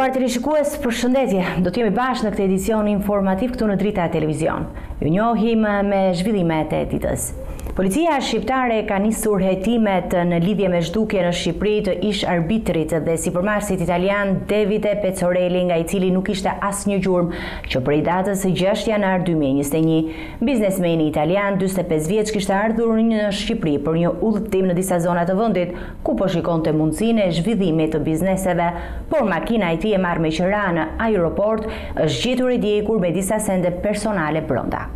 Nderuar teleshikues, përshëndetje. Do të jemi bashkë në këtë edicion informativ këtu në Drita Televizion. Ju njohim me zhvillimet e ditës. Policia shqiptare ka nisur hetimet në lidhje me zhdukje në Shqipëri të ish arbitrit dhe sipërmarrësit italian Davide Pecorelli, nga I cili nuk ishte asnjë gjurmë që prej datës së 6 janar 2021. Biznesmeni italian 45 vjeç kishte ardhur në Shqipëri për një udhëtim në disa zona të vendit, ku po shikonte mundësinë e zhvillimit të bizneseve, por makina e tij e marrë me qira në aeroport është gjetur e djegur me disa sende personale brenda.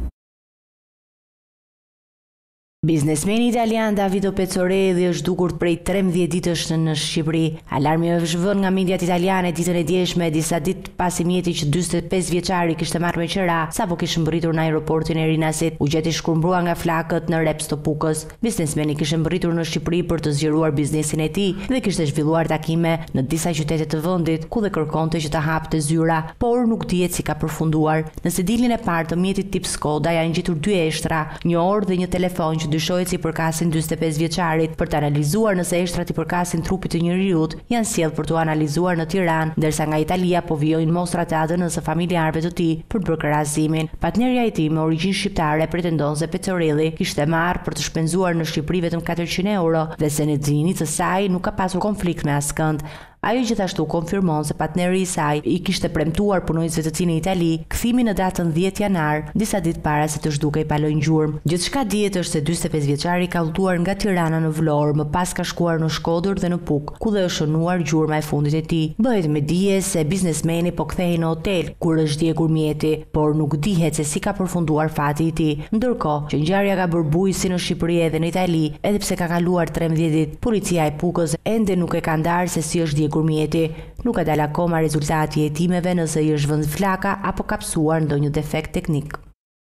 Biznesmeni italian Davide Pecorelli është zhdukur prej 13 ditësh në Shqipëri. Alarmi është vënë nga mediat italiane ditën e djeshme, disa ditë pasi mjeti që 45 vjeçari kishte marrë me qira sapo kishte mbërritur në aeroportin e Rinasit, u gjeti shkrumbruar nga flakët në Reps të Pukës. Biznesmeni kishte mbërritur në Shqipëri për të zgjeruar biznesin e tij dhe kishte zhvilluar takime në disa qytete të vendit, ku dhe kërkonte që të hapte zyra, por nuk dihet si ka përfunduar. Në sedilin e parë të mjetit tip Skoda janë gjetur 2 eshtra, një orë dhe një telefon që dyshohet si përkasin 45 vjeçarit. Për të analizuar nëse eshtrat I përkasin trupit të njeriut, janë sjellë për të analizuar në Tiranë, ndërsa nga Italia po vijojnë mostrat e ADN-së së familjarëve të tij për të bërë krahasimin. Partnerja I tij me origjinë shqiptare pretendon se Pecorelli kishte marrë për të shpenzuar në Shqipëri vetëm 400 euro dhe se në xhinit të saj nuk ka pasur konflikt me askënd. Ajo gjithashtu konfirmon se partneri I saj I kishte premtuar punojësve të tij në Itali kthimin në datën 10 janar, disa ditë para se të zhdukej pa lënë gjurmë. Gjithçka dihet është se 45 vjeçari ka udhëtuar nga Tirana në Vlorë, më pas ka shkuar në Shkodër dhe në Pukë, ku dhe është shënuar gjurma e fundit e tij. Bëhet me dije se biznesmeni po kthehej në hotel kur është djegur mjeti, por nuk dihet se si ka përfunduar fati I tij. Ndërkohë që ngjarja ka bërë bujë si në Shqipëri edhe në Itali, edhe pse ka kaluar 13 ditë, policia e Pukës ende nuk e ka ndarë se si është djegur mjeti. Nuk ka dalë akoma rezultati I hetimeve nëse I është vënë flaka apo kapsuar ndonjë defekt teknik.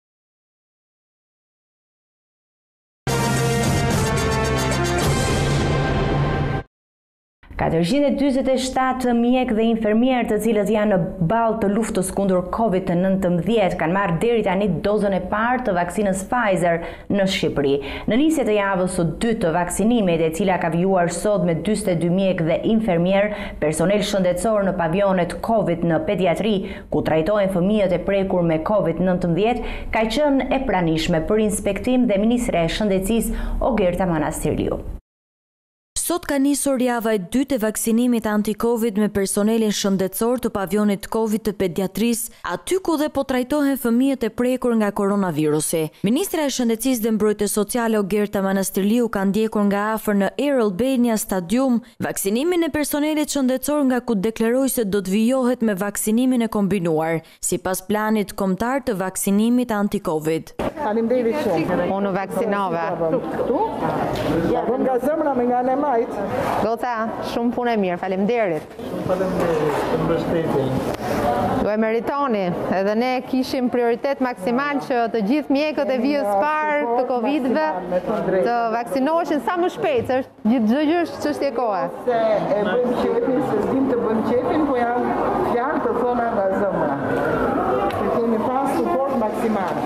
Ka 447 mjek dhe infermier të cilët janë në balë të luftës kundër COVID-19 kanë marrë deri tani dozën e parë të vaksinës Pfizer në Shqipëri. Në nisje të javës së dytë të vaksinimit, e cila ka vjuar sot me 42 mjek dhe infermier, personel shëndetësor në pavionet COVID në pediatri, ku trajtohen fëmijët e prekur me COVID-19, ka qenë e pranishme për inspektim dhe Ministre e Shëndetësisë Ogerta Manastirliu. Sot ka nisur java e dytë e vaksinimit anti-Covid me personelin shëndetësor të pavionit Covid të pediatrisë, aty ku dhe po trajtohen fëmijët e prekur nga koronavirusi. Ministra e Shëndetësisë dhe Mbrojtjes Sociale Ogerta Manastirliu ka ndjekur nga afër në Air Albania Stadium vaksinimin e personelit shëndetësor, nga ku deklaroi se do të vijohet me vaksinimin e kombinuar, sipas planit kombëtar të vaksinimit anti-Covid. Faleminderit shumë. Unë vaksinova. Nga zemra me nga Nemajt. Gota, shumë punë e mirë, faleminderit. Faleminderit për mbështetjen. Do e meritoni, edhe ne kishim prioritet maksimal që të gjithë mjekët e vijës parë të Covidve të vaksinoheshin sa më shpejt, është gjithë gjë është çështje kohe. Se e bëjmë qefin, se s'dim të bëjmë qefin, po janë fjalë të thona nga zemra. Ne kemi pas suport maksimal.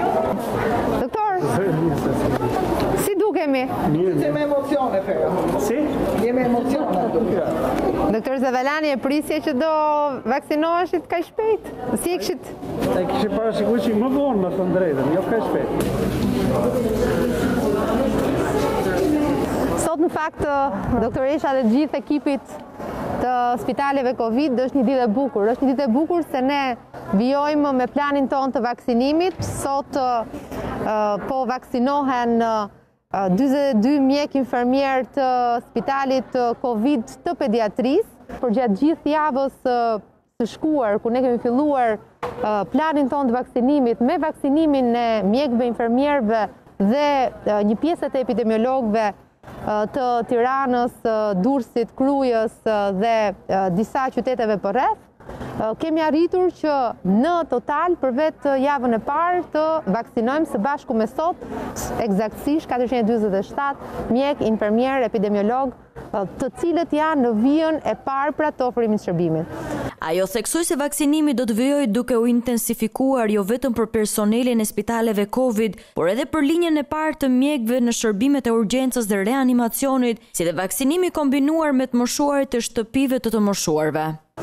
Doktor, si dukemi? Jemi emocione, Fera. Si? Jemi emocione. Doktor Zavalani, e prisje që do vaksinoheshit kaq shpejt? Si e kishit? E kishte parashikuar që më vonë, më thënë drejtën, jo kaq shpejt. Sot në fakt, doktoresha dhe gjithë ekipit të spitaleve Covid është një ditë e bukur. Është një ditë e bukur se ne vijojmë me planin ton të vaksinimit. Sot po vaksinohen 42 mjek infermier të spitalit Covid të pediatrisë. Për gjatë gjithë javës së shkuar, ku ne kemi filluar planin ton të vaksinimit me vaksinimin e mjekëve infermierëve dhe një pjesë të epidemiologëve të Tiranës, Durrësit, Krujës dhe disa qyteteve përreth, kemi arritur që në total për vetë javën e parë të vaksinojmë së bashku me sot eksaktësisht 447 mjek, infermier, epidemiolog, të cilët janë në vijën e parë për të ofrimit shërbimit. Ajo theksoi se vaksinimi do të vijojë duke u intensifikuar jo vetëm për personelin e spitaleve Covid, por edhe për linjën e parë të mjekëve në shërbimet e urgjencës dhe reanimacionit, si dhe vaksinimi kombinuar me të moshuarit të shtëpive të moshuarve.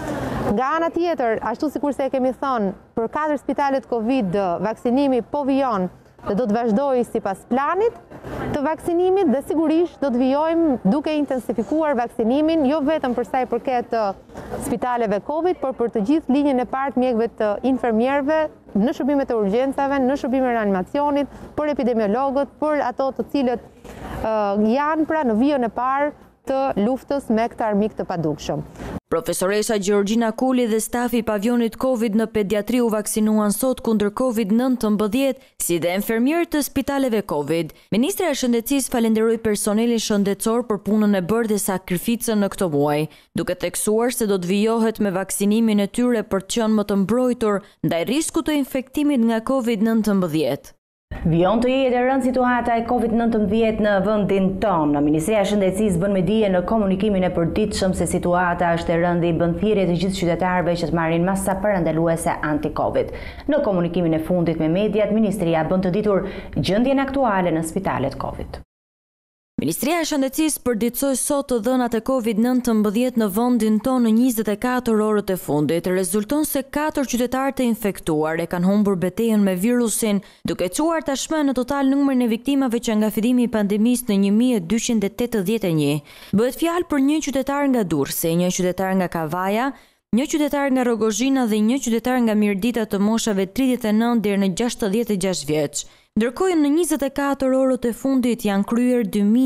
Nga ana tjetër, ashtu sikur se e kemi thënë, për 4 spitalet Covid vaksinimi po vijon dhe do të vazhdojë sipas planit të vaksinimit dhe sigurisht do të vijojmë duke intensifikuar vaksinimin jo vetëm për sa i përket spitaleve Covid, por për të gjithë linjën e parë mjekëve të infermierëve në shërbimet e urgjencave, në shërbimet e reanimacionit, për epidemiologët, për ato të cilët janë pra në vijën e parë të luftës me këtë armik të padukshëm. Profesoresa Gjeorgjina Kuli dhe stafi i pavionit Covid në pediatri u vaksinuan sot kundër Covid-19, si dhe enfermierët të spitaleve Covid. Ministra e Shëndetësisë falenderoi personelin shëndetësor për punën e bërë dhe sakrificën në këtë muaj, duke theksuar se do të vijohet me vaksinimin e tyre për të qenë më të mbrojtur ndaj riskut të infektimit nga Covid-19. Vijon të jetë e rëndë situata e Covid-19 në vendin tonë. Ministria e Shëndetësisë bën me dije në komunikimin e përditshëm se situata është e rëndë i bën thirrje të gjithë qytetarëve që të marrin masa parandaluese anti-Covid. Në komunikimin e fundit me mediat, Ministria bën të ditur gjendjen aktuale në spitalet Covid. Ministria e Shëndetësisë përditësoi sot të dhënat e Covid-19 në vendin tonë në 24 orët e fundit. Rezulton se 4 qytetarë të infektuar e kanë humbur betejën me virusin, duke çuar tashmë në total numrin e viktimave që nga fillimi i pandemisë në 1281. Bëhet fjalë për 1 qytetar nga Durrësi, 1 qytetar nga Kavaja, 1 qytetar nga Rogozhina dhe 1 qytetar nga Mirdita të moshave 39 deri në 66 vjeç. Ndërkohë në 24 orët e fundit janë kryer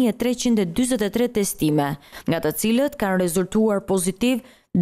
2343 testime, nga të cilët kanë rezultuar pozitiv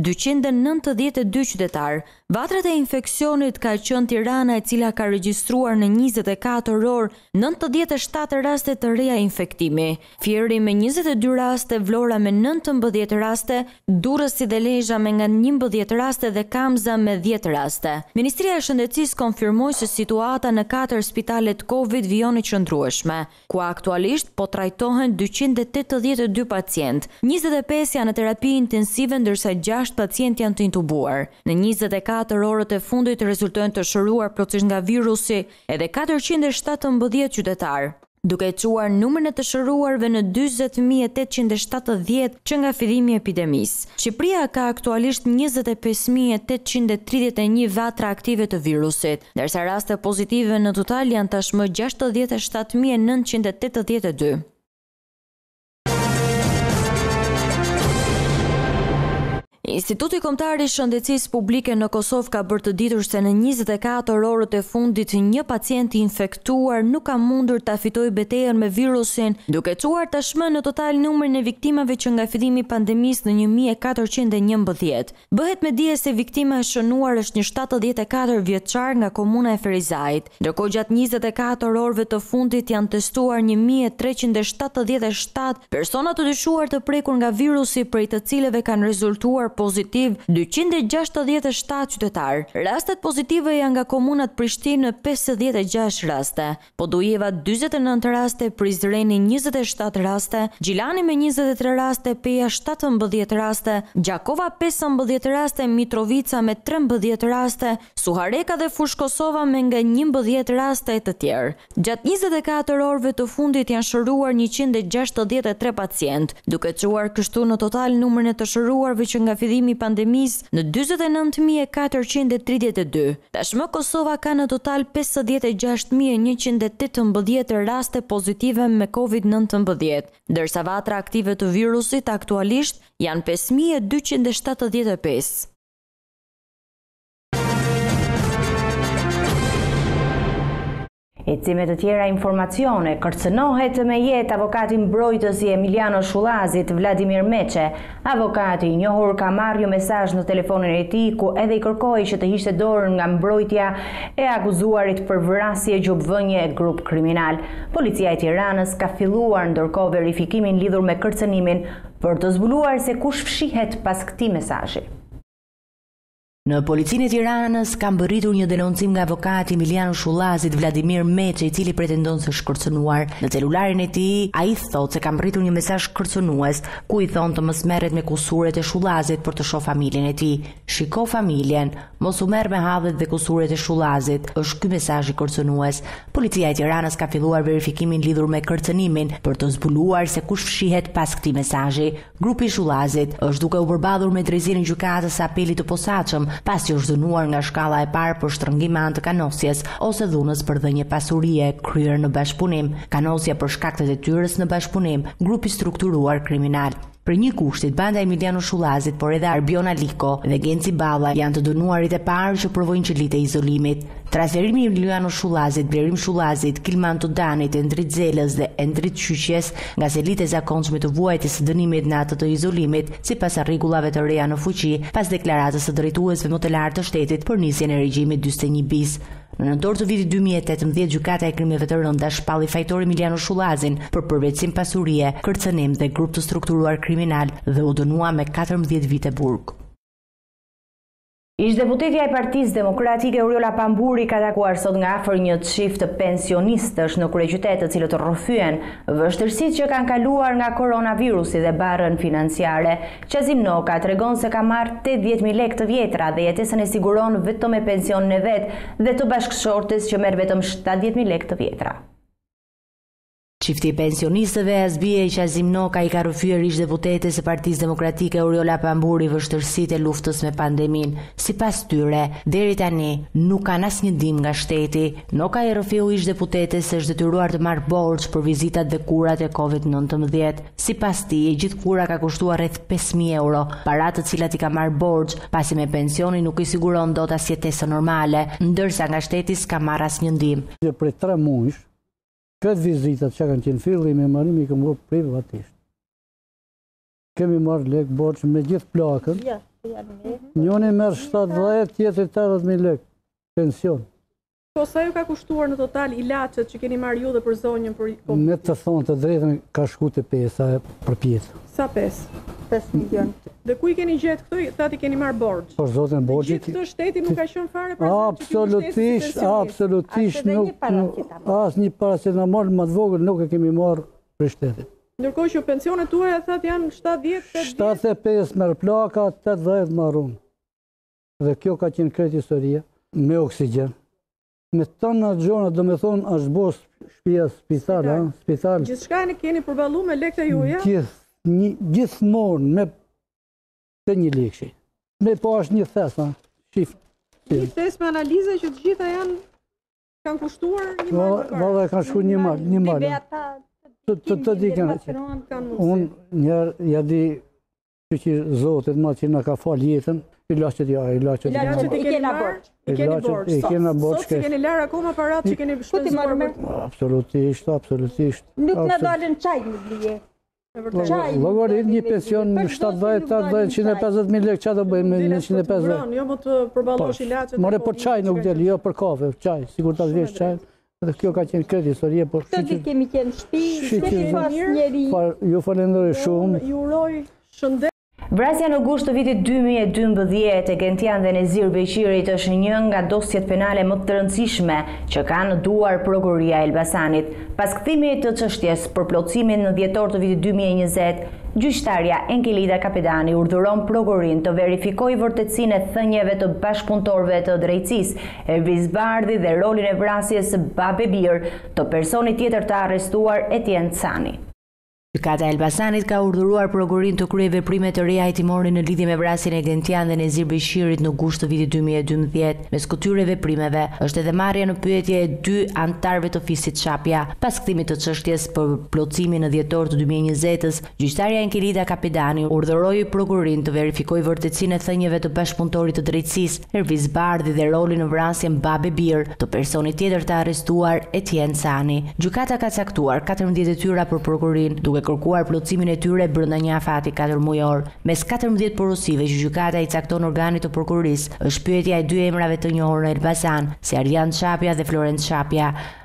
292 qytetar. Vatrat e infeksionit ka qenë Tirana, e cila ka regjistruar në 24 orë 97 raste të reja infektimi. Fieri me 22 raste, Vlora me 19 raste, Durrësi dhe Lezhë me nga 11 raste dhe Kamza me 10 raste. Ministria e Shëndetësisë konfirmoi se situata në 4 spitalet Covid vijon e qëndrueshme, ku aktualisht po trajtohen 282 pacient. 25 janë në terapi intensive ndërsa 6 pacientë janë të intubuar. Në 24 orët e fundit rezultojnë të shëruar plotësisht nga virusi edhe 417 qytetar, duke çuar numrin e të shëruarve në 40.870 që nga fillimi i epidemisë. Shqipëria ka aktualisht 25.831 vatra aktive të virusit, ndërsa raste pozitive në total janë tashmë 67.982. Instituti Kombëtar i Shëndetësisë Publike në Kosovë ka bërë të ditur se në 24 orët e fundit një pacient i infektuar nuk ka mundur ta fitojë betejën me virusin, duke çuar tashmë në total numrin e viktimave që nga fillimi i pandemisë në 1411. Bëhet me dije se viktima e shënuar është një 74 vjeçar nga komuna e Ferizajit. Ndërkohë gjatë 24 orëve të fundit janë testuar 1377 persona të dyshuar të prekur nga virusi, prej të cilëve kanë rezultuar pozitiv 267 qytetar. Rastet pozitive janë nga komunat Prishtinë në 56 raste, Podujeva 49 raste, Prizreni 27 raste, Gjilani me 23 raste, Peja 17 raste, Gjakova 15 raste, Mitrovica me 13 raste, Suhareka dhe Fushkosova me nga 11 raste e të tjerë. Gjatë 24 orëve të fundit janë shëruar 163 pacient, duke çuar kështu në total numrin e të shëruarve që nga fillimi i pandemisë në 49.432. Tashmë Kosova ka në total 56.118 raste pozitive me Covid-19, ndërsa vatra aktive të virusit aktualisht janë 5.275. Ecime të tjera informacione, kërcënohet me jetë avokati mbrojtës i Emiliano Shullazit, Vladimir Meqe. Avokati i njohur ka marrë mesazh në telefonin e tij ku edhe i kërkoi që të hiqte dorën nga mbrojtja e akuzuarit për vrasje gjupvënje e grup kriminal. Policia e Tiranës ka filluar ndërkohë verifikimin lidhur me kërcënimin për të zbuluar se kush fshihet pas këtij mesazhi. Në policinë e Tiranës kam bërritur një denoncim nga avokati Emiliano Shullazit Vladimir Meçe, i cili pretendon se është kërcënuar. Në celularin e tij, ai thotë se ka mbërritur një mesazh kërcënues ku i thon të mos merret me kusuret e Shullazit për të shoh familjen e tij. Shiko familjen, mos u merr me hallet dhe kusuret e Shullazit. Është ky mesazh i kërcënues. Policia e Tiranës ka filluar verifikimin lidhur me kërcënimin për të zbuluar se kush fshihet pas këtij mesazhi. Grupi i Shullazit është duke u përballur me drejtsinë e gjykatës së apelit të posaçëm, pasi është dënuar nga shkalla e parë për shtrëngim me anë të kanosjes ose dhunës për dhënje pasurie kryer në bashkëpunim, kanosja për shkak të detyrës në bashkëpunim, grupi strukturuar kriminal. Për një kushtit, banda Emiliano Shullazit, por edhe Arbiona Liko dhe Genci Balla janë të dënuarit e parë që provojnë qëllit e izolimit. Transferimi i Emiliano Shullazit, Blerim Shullazit, Kilman Tudanit, Endrit Zelës dhe Endrit Qyqjes nga selit e zakonshme të vuajtjes së dënimit në atë të izolimit, sipas rregullave të reja në fuqi, pas deklaratës së drejtuesve më të lartë të shtetit për nisjen e regjimit 41 bis. Në nëntor të vitit 2018, gjykata e krimeve të rënda shpalli fajtor Emiliano Shullazin për përvetësim pasurie, kërcënim dhe grup të strukturuar kriminal dhe u dënua me 14 vite burg. Ish-deputetja e Partisë Demokratike Uriola Pamburi ka takuar sot nga afër një çift të pensionistësh në kryeqytet, të cilët rrëfyen vështirësitë që kanë kaluar nga koronavirusi dhe barrën financiare. Qazim Noka tregon se ka marrë 80.000 lekë të vjetra dhe jetesën e siguron vetëm me pensionin e vet dhe të bashkëshortes që merr vetëm 70.000 lekë të vjetra. Çifti i pensionistëve Azbie i Qazim Noka i ka rrëfyer ish-deputetes së Partisë Demokratike Uriola Pamburi vështirësitë e luftës me pandeminë. Sipas tyre, deri tani nuk kanë asnjë ndihmë nga shteti. Noka i rrëfiu ish-deputetes se është detyruar të marrë borxh për vizitat dhe kurat e COVID-19. Sipas tij, gjithë kura ka kushtuar rreth 5.000 euro, para të cilat i ka marrë borxh, pasi me pensionin nuk i siguron dot as jetesë normale, ndërsa nga shteti s'ka marrë asnjë ndihmë. Për 3 muaj këtë vizitat që kanë qenë fillim e marim i këmë rrë privatisht. Kemi marrë lekë borç me gjithë plakën. Njoni merë 70, tjetër 80.000 lekë pension. Po sa ju ka kushtuar në total ilaçet që keni marrë ju dhe për zonjën për COVID? Me të thonë të drejtën ka shku të 5 për pjesë. Sa 5? 5 milion. Dhe ku i keni gjetë këto? Thati keni marrë borxh. Por zotin borxhi. Gjithë këtë shteti nuk ka qenë fare për absolutisht nuk asnjë paracetamol më të vogël nuk e kemi marrë për shtetin. Ndërkohë që pensionet tuaja thatë janë 70, 75 merr plaka, 80 marrun. Dhe kjo ka qenë krejt historia me oksigjen. Me tëna gjona, do me thonë, është bo shpia spital. Gjithçka ne keni përballu me lekët e juaja? Gjithmonë me të një lekëshi. Me po është një thes, shifë. Një thes me analize që të gjitha kanë kushtuar një marë. Valla kanë shku një marë. Të di kanë. Unë njerë ja di që Zotit ma që nga ka falë jetën, ilaçet i keni borxh. I keni borxh. Sot keni larë akoma parat që keni shpenzuar. Absolutisht. Nuk në dalën çaj në blije. Logarit një pension 150.000 lekë, që të bëjmë me 150? Jo më të përballosh ilaçet. More për çaj nuk del, jo për kafe, çaj, sigur ta vjesh çaj. Dhe kjo ka qenë këtë historie, por këtë ditë kemi qenë shtëpi, kemi pas njeri. Ju falenderoj shumë. Ju uroj shëndet. Vrasja në gusht të vitit 2012 e Gentian dhe Nezir Beqirit është një nga dosjet penale më të rëndësishme që ka në duar prokuroria e Elbasanit. Pas kthimit të çështjes për plotësimin në dhjetor të vitit 2020, gjyqtarja Enkelida Kapedani urdhëron prokurorin të verifikojë vërtetësinë e thënieve të bashkëpunëtorëve të drejtësisë, Erviz Bardhi dhe rolin e vrasjes së Babe Bir të personit tjetër të arrestuar Etienne Cani. Gjykata e Elbasanit ka urdhëruar prokurorin të kryejë veprime të reja hetimore në lidhje me vrasjen e Gentian dhe Nezir Beqirit në gusht të vitit 2012. Mes këtyre veprimeve është edhe marrja në pyetje e 2 anëtarëve të fisit Çapja. Pas kthimit të çështjes për plotësimin në dhjetor të 2020-s, gjyqtarja Enkelida Kapedani urdhëroi prokurorin të verifikojë vërtetësinë e thënieve të bashkëpunëtorit të drejtësisë, Erviz Bardhi dhe rolin në vrasjen Babe Bir të personit tjetër të arrestuar Etienne Cani. Gjykata ka caktuar 14 detyra për prokurorin, duke kërkuar plotësimin e tyre brenda një afati 4 mujor. Mes 14 porosive që gjykata i cakton organit të prokurorisë, është pyetja e 2 emrave të njohur në Elbasan, si Ardian Çapja dhe Florent Çapja.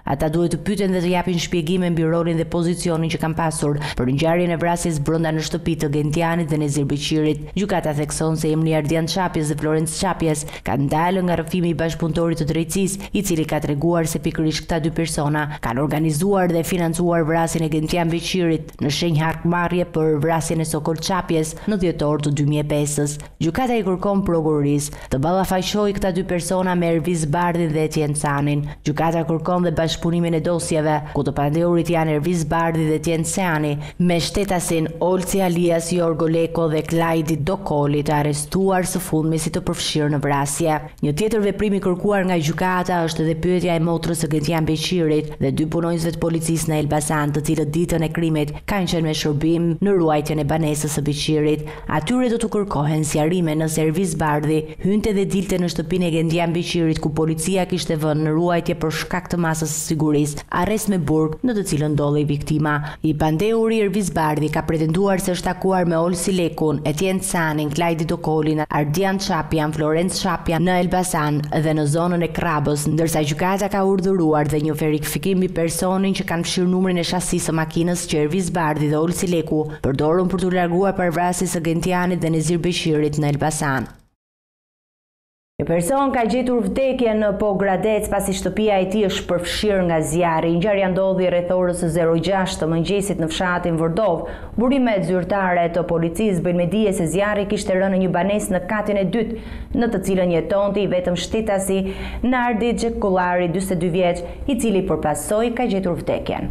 Ata duhet të pyeten dhe të japin shpjegime mbi rolin dhe pozicionin që kanë pasur për ngjarjen e vrasjes brenda në shtëpi të Gentianit dhe Nezir Beqirit. Gjykata thekson se emri Ardian Çapjes dhe Florenc Çapjes kanë dalë nga rrëfimi i bashkëpunëtorit të drejtësisë, i cili ka treguar se pikërisht këta dy persona kanë organizuar dhe financuar vrasjen e Gentian Beqirit në shenjë hakmarrje për vrasjen e Sokol Çapjes në dhjetor të 2005-s. Gjykata i kërkon prokurorisë të ballafaqojë këta dy persona me Erviz Bardhin dhe Etjen Canin. Gjykata kërkon dhe bashkëpunimin e dosjeve ku të pandehurit janë Erviz Bardhi dhe Etjen Cani me shtetasin Olci alias Jorgo Leko dhe Klajdi Dokoli të arrestuar së fundmi si të përfshirë në vrasje. Një tjetër veprim i kërkuar nga gjykata është edhe pyetja e motrës së Gentian Beqirit dhe dy punonjësve të policisë në Elbasan, të cilët ditën e krimit kanë qenë me shërbim në ruajtjen e banesës së Beqirit. Atyre do të kërkohen sqarime nëse Erviz Bardhi hynte dhe dilte në shtëpinë e Gentian Beqirit ku policia kishte vënë në ruajtje për shkak të masës së sigurisë, arrest me burg në të cilën ndodhej viktima. I pandehuri Erviz Bardhi ka pretenduar se është takuar me Olsi Lekun, Etjen Canin, Klajdi Dokolin, Ardian Çapjan, Florenc Çapjan në Elbasan dhe në zonën e Krabës, ndërsa gjykata ka urdhëruar dhe një verifikim mbi personin që kanë fshirë numrin e shasisë së makinës që Erviz Bardhi dhe Olsi Leku përdorën për të larguar para vrasjes së Gentianit dhe Nezir Beqirit në Elbasan. Një person ka gjetur vdekjen në Pogradec pasi shtëpia e tij është përfshirë nga zjarri. Ngjarja ndodhi rreth orës 06 të mëngjesit në fshatin Vordov. Burimet zyrtare të policisë bëjnë me dije se zjarri kishte rënë në një banesë në katin e dytë, në të cilën jetonte i vetëm shtetasi Nardi Xhekullari, 42 vjeç, i cili përpasoj ka gjetur vdekjen.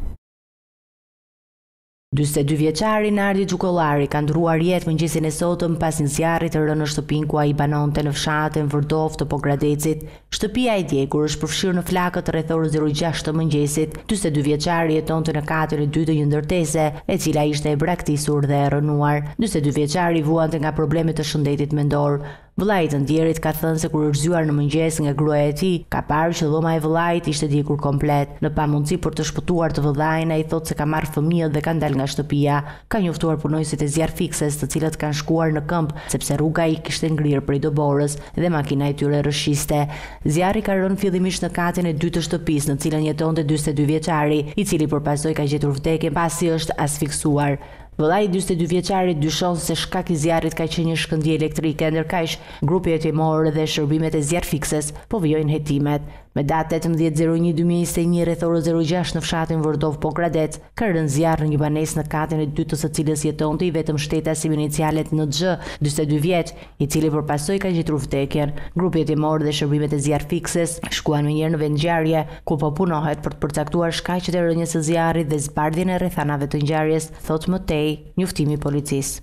42 vjeçari Nardi Xhekullari ka ndruar jetë mëngjesin e sotëm pas një zjarri të rënë në shtëpinë ku ai banonte në fshatin Vordov të Pogradecit. Shtëpia e djegur është përfshirë në flakët rreth orës 06 të mëngjesit. 42 vjeçari jetonte në katin e dytë të një ndërtese, e cila ishte e braktisur dhe e rënuar. 42 vjeçari vuante nga probleme të shëndetit mendor. Vëllai i ndjerit ka thënë se kur është zgjuar në mëngjes nga gruaja e tij, ka parë që dhoma e vëllait ishte djegur komplet. Në pamundësi për të shpëtuar të vëllain, ai thotë se ka marrë fëmijët dhe ka dalë nga shtëpia. Ka njoftuar punojësit e zjarfikses, të cilët kanë shkuar në këmbë sepse rruga i kishte ngrirë prej doborës dhe makina e tyre rrëshiste. Zjarri ka rënë fillimisht në katin e dytë të shtëpisë, në cilën jetonte 42 vjeçari, i cili përpasoj ka gjetur vdekjen pasi është asfiksuar. Vëllai i 42 vjeçarit dyshon se shkak i zjarrit ka qenë një shkëndijë elektrike, ndërkaq grupi hetimor dhe shërbimet e zjarfikses po vijojnë hetimet. Me datë 18/01/2021 rreth orës 06 në fshatin Vordov Pogradec, ka rënë zjarr në një banesë në katin e dytë së cilës jetonte i vetëm shtetasi me inicialet NX, 42 vjeç, i cili përpasoj ka gjetur vdekjen. Grupi hetimor dhe shërbimet e zjarfikses shkuan mënyrë në vend ngjarje, ku po punohet për të përcaktuar shkaqet e rënies së zjarrit dhe zbardhjen e rrethanave të ngjarjes, thot më tej njoftimi i policisë.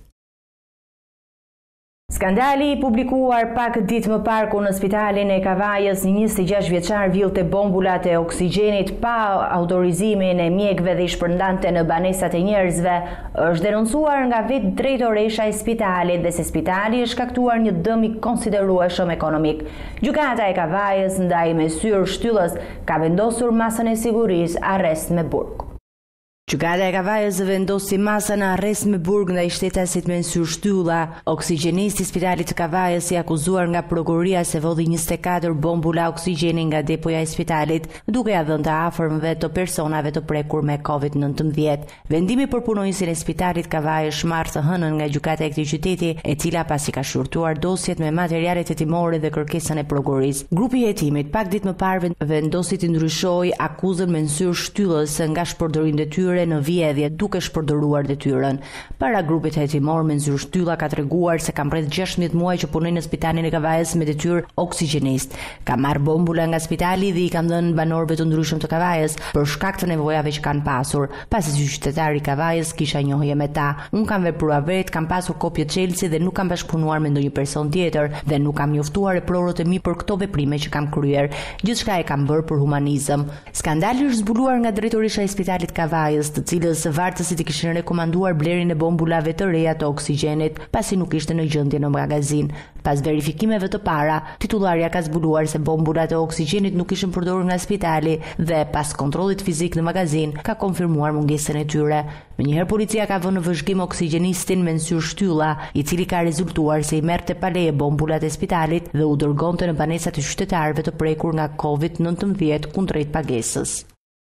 Skandali i publikuar pak ditë më parë ku në spitalin e Kavajës një 26 vjeçar villte bombulat e oksigjenit pa autorizimin e mjekëve dhe i shpërndante në banesat e njerëzve, është denoncuar nga vetë drejtoresha e spitalit dhe se spitali është shkaktuar një dëm i konsiderueshëm ekonomik. Gjykata e Kavajës ndaj me syr shtyllës ka vendosur masën e sigurisë arrest me burg. Gjykata e Kavajës vendosi masën në arrest me burg ndaj shtetasit me syr shtylla. Oksigjenisti i spitalit të Kavajës i akuzuar nga prokuroria se vodhi 24 bombula oksigjeni nga depoja e spitalit, duke ia dhënë të afërmëve të personave të prekur me COVID-19. Vendimi për punonjësin e spitalit Kavajës marrë të hënën nga gjykata e këtij qyteti, e cila pasi ka shurtuar dosjet me materialet hetimore dhe kërkesën e prokurorisë. Grupi i hetimit pak ditë më parë vendosi të ndryshojë akuzën me syr shtyllës nga shpërdorim detyrë në vjedhje duke shpërdoruar detyrën. Para grupit hetimor me nzyr shtylla ka treguar se ka rreth 16 muaj që punoi në spitalin e Kavajës me detyrë oksigjenist. Ka marrë bombula nga spitali dhe i kanë dhënë banorëve të ndryshëm të Kavajës për shkak të nevojave që kanë pasur. Pasi si qytetari i Kavajës kisha njohje me ta. Unë kam vepruar vetë, kam pasur kopje Chelsea dhe nuk kam bashkëpunuar me ndonjë person tjetër dhe nuk kam njoftuar reprorët e mi për këto veprime që kam kryer. Gjithçka e kam bërë për humanizëm. Skandali është zbuluar nga drejtoresha e spitalit Kavajës Kanadës, të cilës vartësit i kishin rekomanduar blerjen e bombulave të reja të oksigjenit, pasi nuk ishte në gjendje në magazin. Pas verifikimeve të para, titullarja ka zbuluar se bombulat e oksigjenit nuk ishin përdorur nga spitali dhe pas kontrollit fizik në magazin ka konfirmuar mungesën e tyre. Menjëherë policia ka vënë në vëzhgim oksigjenistin me nsyr shtylla, i cili ka rezultuar se i merrte pa leje bombulat e spitalit dhe u dërgonte në banesat e qytetarëve të prekur nga COVID-19 kundrejt pagesës.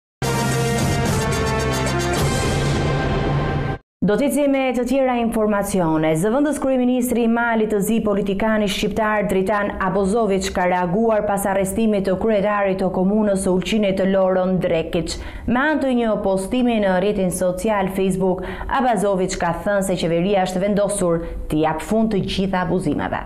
Do t'i me të tjera informacione. Zëvendës kryeministri i Malit të zi politikani shqiptar Dritan Abazović ka reaguar pas arrestimit të kryetarit të komunës së Ulqinit të Loron Drekić. Me anë të një postimi në rrjetin social Facebook, Abazović ka thënë se qeveria është vendosur të jap fund të gjitha abuzimeve.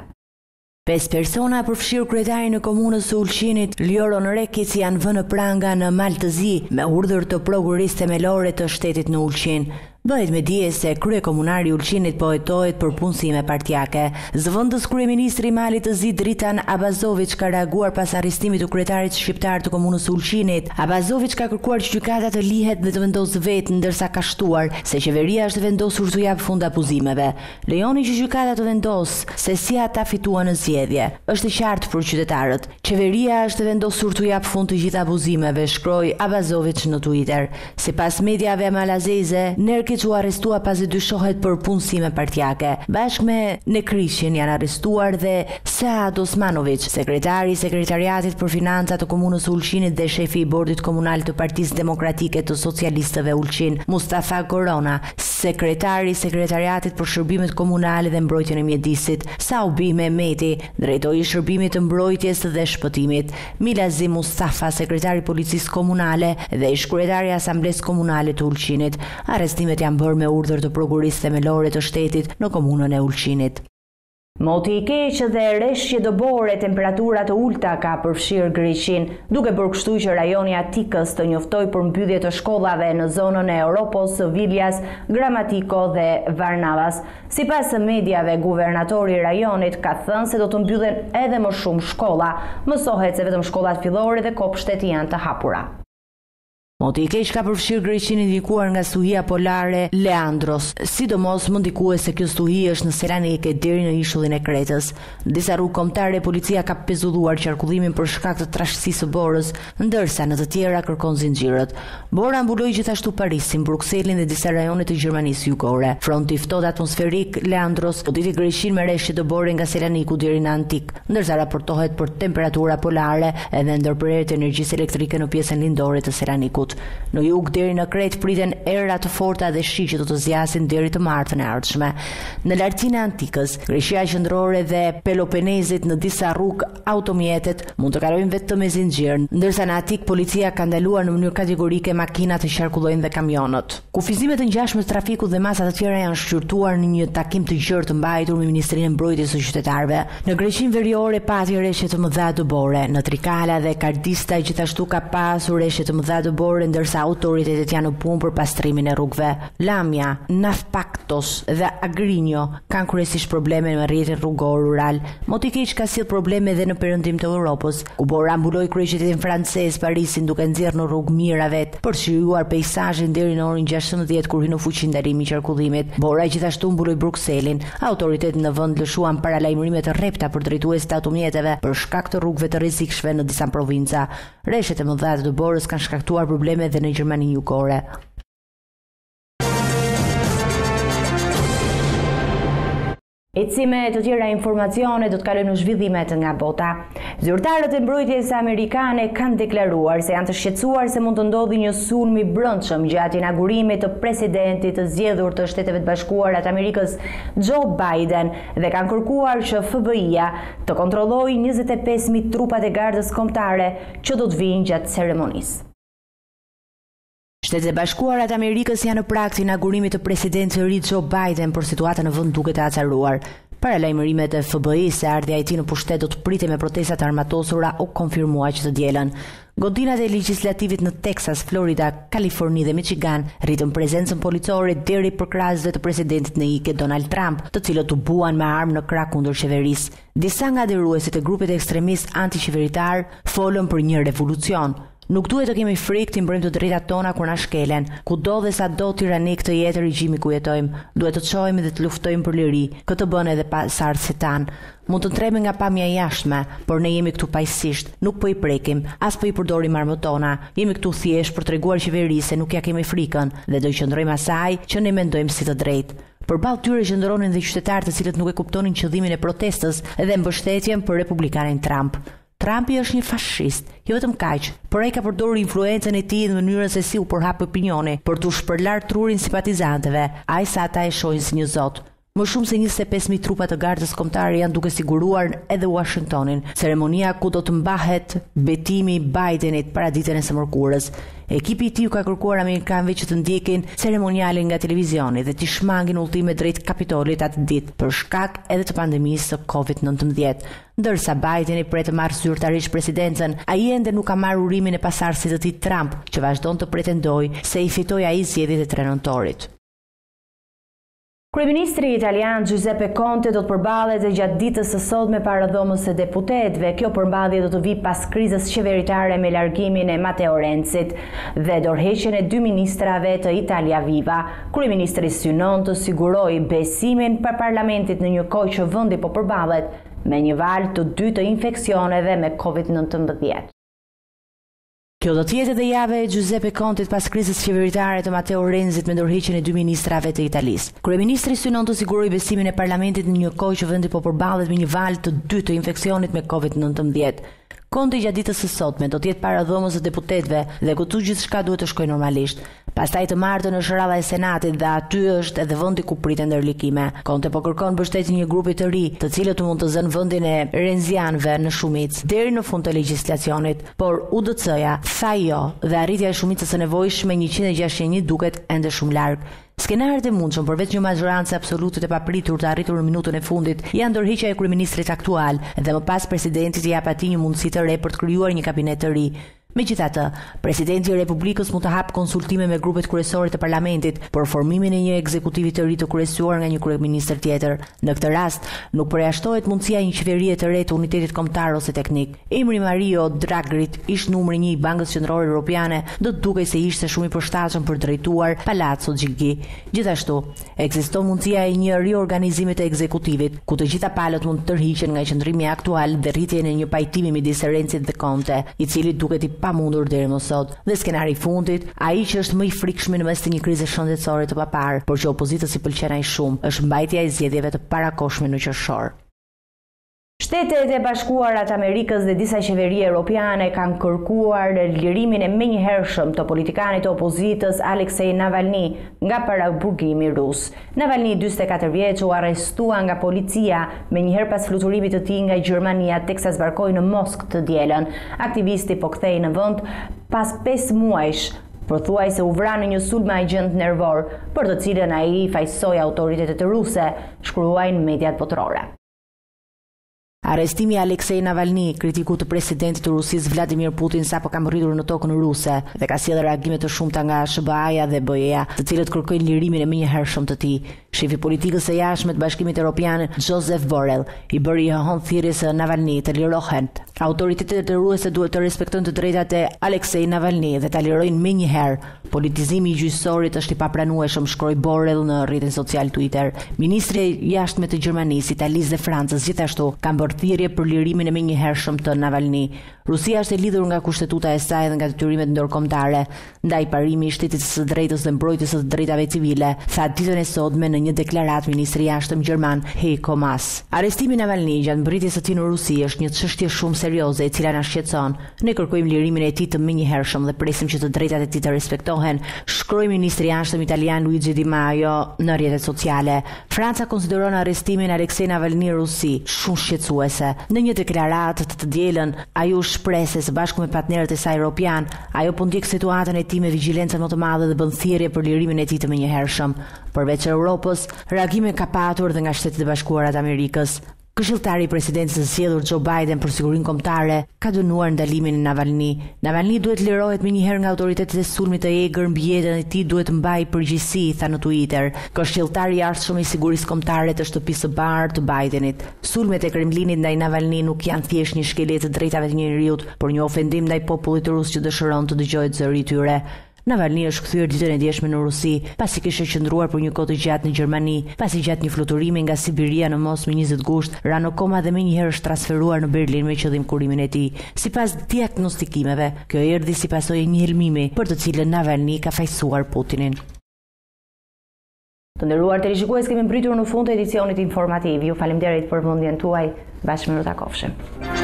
5 persona përfshirë kryetari në komunës së Ulqinit, Loron Drekić, janë vënë pranga në Mal të Zi me urdhër të prokurisë themelore të shtetit në Ulqin. Bëhet me dije se kryekomunari i Ulqinit po hetohet për punësime partijake. Zëvendës kryeministri i Malit të Zi Dritan Abazović ka reaguar pas arrestimit të kryetarit shqiptar të komunës së Ulqinit. Abazović ka kërkuar që gjykata të lihet dhe të vendosë vetë, ndërsa ka shtuar se qeveria është vendosur të jap fund abuzimeve. Lejoni që gjykata të vendosë se si ata fituan në zgjedhje. Është e qartë për qytetarët. Qeveria është vendosur të jap fund të gjitha abuzimeve, shkroi Abazović në Twitter. Sipas mediave malazeze, u arrestua pasi dyshohet për punësime partijake. Bashkë me Nekrishin janë arrestuar dhe Saad Osmanović, sekretari i sekretariatit për financat të komunës së Ulqinit dhe shefi i bordit komunal të Partisë Demokratike të Socialistëve Ulqin, Mustafa Korona, sekretari i sekretariatit për shërbimet komunale dhe mbrojtjen e mjedisit, Saubi Mehmeti, drejtori i shërbimit të mbrojtjes dhe shpëtimit, Milazi Mustafa, sekretari i policisë komunale dhe ish kryetari i asamblesë komunale të Ulqinit. Arrestimet janë bërë me urdhër të prokurisë themelore të shtetit në komunën e Ulqinit. Moti i keq dhe rreshje dëbore, temperatura të ulta ka përfshirë Greqin, duke bërë kështu që rajoni Atikës të njoftoi për mbyllje të shkollave në zonën e Europos, Viljas, Gramatiko dhe Varnavas. Sipas mediave, guvernatori i rajonit ka thënë se do të mbyllen edhe më shumë shkolla. Mësohet se vetëm shkollat fillore dhe kopshtet janë të hapura. Moti i keq ka përfshirë Greqinë ndikuar nga stuhia polare Leandros, sidomos më ndikues se kjo stuhi është në Selanikë deri në ishullin e Kretës. Në disa rrugë kombëtare policia ka pezulluar qarkullimin për shkak të trashësisë së borës, ndërsa në të tjera kërkon zinxhirët. Bora mbuloi gjithashtu Parisin, Brukselin dhe disa rajone të Gjermanisë Jugore. Fronti i ftohtë atmosferik Leandros goditi Greqinë me rreshje dëbore nga Selaniku deri në Antik, ndërsa raportohet për temperatura polare edhe ndërprerje të energjisë elektrike në pjesën lindore të Selanikut. Në jug deri në Kret priten era të forta dhe shi që do të zjasin deri të martën e ardhshme. Në lartësinë e Antikës, Greqia qendrore dhe Peloponezit në disa rrugë automjetet mund të kalojnë vetëm me zinxhir, ndërsa në Atik policia ka ndaluar në mënyrë kategorike makinat të qarkullojnë dhe kamionët. Kufizimet të ngjashme të trafikut dhe masa të tjera janë shqyrtuar në një takim të gjerë të mbajtur me Ministrinë e Mbrojtjes së Qytetarëve. Në Greqinë veriore pati rreshje të mëdha dëbore. Në Trikala dhe Kardista gjithashtu ka pasur rreshje të mëdha dëbore, ndërsa autoritetet janë në punë për pastrimin e rrugëve. Lamja, Nafpaktos dhe Agrinjo kanë kryesisht probleme me rrjetin rrugor rural. Moti i keq ka sjell probleme edhe në perëndim të Europës, ku bora mbuloi kryeqytetin francez Parisin duke nxjerrë në rrugë mira vet për të shijuar peizazhin deri në orën 16 kur hyn në fuqi ndalimi i qarkullimit. Bora gjithashtu mbuloi Brukselin. Autoritetet në vend lëshuan paralajmërime të rrepta për drejtuesit e automjeteve për shkak të rrugëve të rrezikshme në disa provinca. Rreshtet e mëdha të borës kanë shkaktuar probleme dhe në Gjermaninë Jugore. Ecime të tjera informacione do të kalojnë në zhvillimet nga bota. Zyrtarët e mbrojtjes amerikane kanë deklaruar se janë të shqetësuar se mund të ndodhi një sulm i brendshëm gjatë inaugurimit të presidentit të zgjedhur të Shteteve të Bashkuara të Amerikës, Joe Biden, dhe kanë kërkuar që FBI-ja të kontrollojë 25.000 trupat e gardës kombëtare që do të vinë gjatë ceremonisë. Shtetet e Bashkuara të Amerikës janë në prag të inaugurimit të presidentit të ri Joe Biden, por situata në vend duket e acaruar. Paralajmërimet e FBI-s se ardhja e tij në pushtet do të pritet me protestat armatosura u konfirmua që të dielën. Godinat e legjislativit në Texas, Florida, Kaliforni dhe Michigan rritën prezencën policore deri për krahasve të presidentit në ikje Donald Trump, të cilët u buan me armë në krah kundër qeverisë. Disa nga adhuruesit e grupit ekstremist antiqeveritar folën për një revolucion. Nuk duhet të kemi frikë të mbrojmë të drejtat tona kur na shkelen. Kudo dhe sado tiranik të jetë regjimi ku jetojmë, duhet të çohemi dhe të luftojmë për liri. Këtë bën edhe pasardhësit tan. Mund të tremi nga pamja jashtme, por ne jemi këtu paqësisht, nuk po i prekim, as po i përdorim armët tona. Jemi këtu thjesht për treguar qeverisë se nuk ja kemi frikën dhe do qëndrojmë asaj që ne mendojmë si të drejtë. Përballë tyre qëndronin dhe qytetarë të cilët nuk e kuptonin qëllimin e protestës dhe mbështetjen për republikanin Trump. Trumpi është një fashist, jo vetëm kaq, por ai ka përdorur influencën e tij në mënyrën se si u përhap opinioni për t'u shpërlar trurin simpatizantëve, aq sa ata e shohin si një zot. Më shumë se 25.000 trupa të gardës kombëtare janë duke siguruar edhe Washingtonin. Ceremonia ku do të mbahet betimi i Bidenit para ditën e së mërkurës. Ekipi i tij ka kërkuar amerikanëve që të ndjekin ceremonialin nga televizioni dhe të shmangin udhëtime drejt Kapitolit atë ditë për shkak edhe të pandemisë së COVID-19. Ndërsa Bideni pret të marrë zyrtarisht presidencën, ai ende nuk ka marrë urimin e pasardhësit të tij Trump, që vazhdon të pretendojë se i fitoi ai zgjedhjet e 3 nëntorit. Kryeministri italian Giuseppe Conte do të përballet gjatë ditës së sotme para dhomës së deputetëve. Kjo përmbajtje do të vijë pas krizës qeveritare me largimin e Matteo Renzit dhe dorëheqjen e 2 ministrave të Italia Viva. Kryeministri synon të sigurojë besimin për parlamentit në një kohë që vendi po përballet me një valë të dytë të infeksioneve me COVID-19. Kjo do të jetë edhe java e Giuseppe Contit pas krizës qeveritare të Matteo Renzit me dorëheqjen e 2 ministrave të Italisë. Kryeministri synon të sigurojë besimin e parlamentit në një kohë që vendi po përballet me një valë të dytë të infeksionit me COVID-19. Conte gjatë ditës së sotme do të jetë para dhomës së deputetëve dhe këtu gjithçka duhet të shkojë normalisht. Pastaj të martën është rradha e Senatit dhe aty është edhe vendi ku priten ndërlikime. Conte po kërkon mbështetjen një grupi të ri, të cilët mund të zënë vendin e renzianëve në shumicë deri në fund të legjislacionit, por UDC-ja tha jo dhe arritja e shumicës së nevojshme 161 duket ende shumë larg. Skenarët e mundshëm përveç një majorancë absolute të papritur të arritur në minutën e fundit janë dorëheqja e kryeministrit aktual dhe më pas presidenti të jap atij një mundësi të re për të krijuar një kabinet të ri. Megjithatë, presidenti i Republikës mund të hap konsultime me grupet kryesore të parlamentit për formimin e një ekzekutivi të ri të kryesuar nga një kryeministër tjetër. Në këtë rast, nuk përjashtohet mundësia një qeverie të re të unitetit kombëtar ose teknik. Emri Mario Draghi, ish numri 1 i Bankës Qendrore Evropiane, do të dukej se ishte shumë i përshtatshëm për drejtuar Palazzo Chigi. Gjithashtu, ekziston mundësia e një riorganizimi të ekzekutivit, ku të gjitha palët mund të tërhiqen nga qendrimi aktual dhe rritjen e një pajtimi midis Renzit dhe Conte, i cili duket i pamundur deri më sot. Dhe skenari i fundit, ai që është më i frikshëm në mes të një krize shëndetësore të paparë, por që opozitës i pëlqen ai shumë, është mbajtja e zgjedhjeve të parakohshme në qershor. Shtetet e Bashkuara të Amerikës dhe disa qeveri europiane kanë kërkuar lirimin e menjëhershëm të politikanit të opozitës Aleksej Navalny nga paraburgimi rus. Navalny, 44 vjeç, u arrestua nga policia menjëherë pas fluturimit të tij nga Gjermania teksa zbarkoi në Moskë të dielën. Aktivisti po kthehej në vend pas 5 muajsh. Pothuajse u vra në një sulm agjent nervor, për të cilën ai fajsoi autoritetet ruse, shkruajnë mediat botërore. Arrestimi i Aleksej Navalny, kritiku të presidentit të Rusisë Vladimir Putin, sapo ka rritur në tokën ruse dhe ka sjellë reagime të shumta nga SBA-ja dhe BE-ja, të cilët kërkojnë lirimin e menjëhershëm të tij. Shefi politikës së jashtme të Bashkimit Evropian, Joseph Borrell, i bëri hon thirrjes së Navalny të lirohen. Autoritetet ruse duhet të respektojnë të drejtat e Aleksej Navalny dhe ta lirojnë menjëherë. Politizimi i gjyqësorit është i papranueshëm, shkroi Borrell në rrjetin social Twitter. Ministri i jashtme të Gjermanisë, Italisë dhe Francës gjithashtu kanë bërë thirrje për lirimin e menjëhershëm të Navalny. Rusia është e lidhur nga kushtetuta e saj dhe nga detyrimet ndërkombëtare ndaj parimi i shtetit së drejtës dhe mbrojtjes së drejtave civile, tha ditën e sotme në një deklaratë ministri i jashtëm gjerman Heiko Maas. Arrestimi i Navalny gjatë mbërritjes së tij në Rusi është një çështje shumë serioze e cila na shqetëson. Ne kërkojmë lirimin e tij të menjëhershëm dhe presim që të drejtat e tij të respektohen, shkroi ministri i jashtëm italian Luigi Di Maio në rrjetet sociale. Franca konsideron arrestimin e Aleksej Navalny në Rusi shumë shqetësuese. Në një deklaratë të dielën, ai u shpreh se së bashku me partnerët e saj europian, ajo po ndjek situatën e tij me vigjilencë më të madhe dhe bën thirrje për lirimin e tij të menjëhershëm. Përveç Europës, reagime ka patur dhe nga Shtetet e Bashkuara të Amerikës. Këshilltari i presidentit zgjedhur Joe Biden për sigurinë kombëtare ka dënuar ndalimin e Navalny. Navalny duhet lirohet menjëherë nga autoritetet e sulmit të egër mbi jetën e tij, duhet mbajë përgjegjësi, tha në Twitter. Këshilltari i artshëm i sigurisë kombëtare të shtëpisë së bardhë të Bidenit. Sulmet e Kremlinit ndaj Navalny nuk janë thjesht një shkelje të drejtave të njerëzit, por një ofendim ndaj popullit rus që dëshiron të dëgjohet zëri i tyre. Navalny është kthyer ditën e djeshme në Rusi, pasi kishte qëndruar për një kohë të gjatë në Gjermani, pasi gjatë një fluturimi nga Sibiria në Moskë më 20 gusht, ra në koma dhe menjëherë është transferuar në Berlin me qëllim kurimin e tij. Sipas diagnostikimeve, kjo erdhi si pasojë e një helmimi për të cilën Navalny ka fajsuar Putinin. Të nderuar televizionistë, kemi mbritur në fund të edicionit informativ. Ju faleminderit për vëmendjen tuaj. Bashkë më takofshim.